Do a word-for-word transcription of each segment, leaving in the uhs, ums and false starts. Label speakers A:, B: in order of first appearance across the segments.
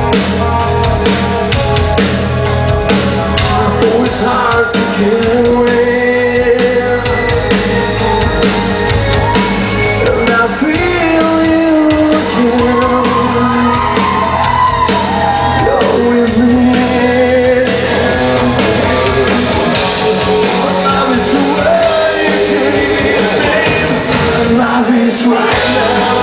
A: Oh, it's hard to get away, and I feel you again. You're with me. Love is the way you came. Love is right now.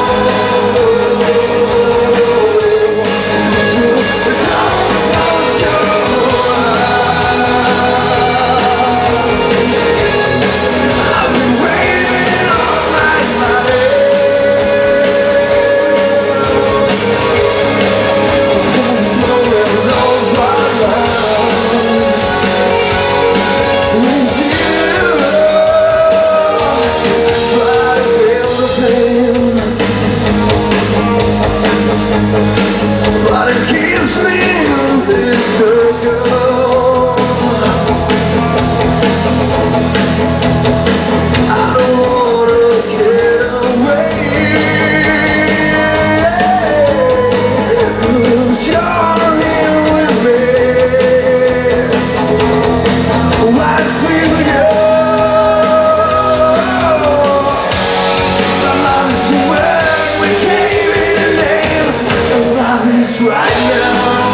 A: But it keeps me in this circle. I don't wanna get away, 'cause you're here with me. I feel you. Love is where we came in the name. Love is right now.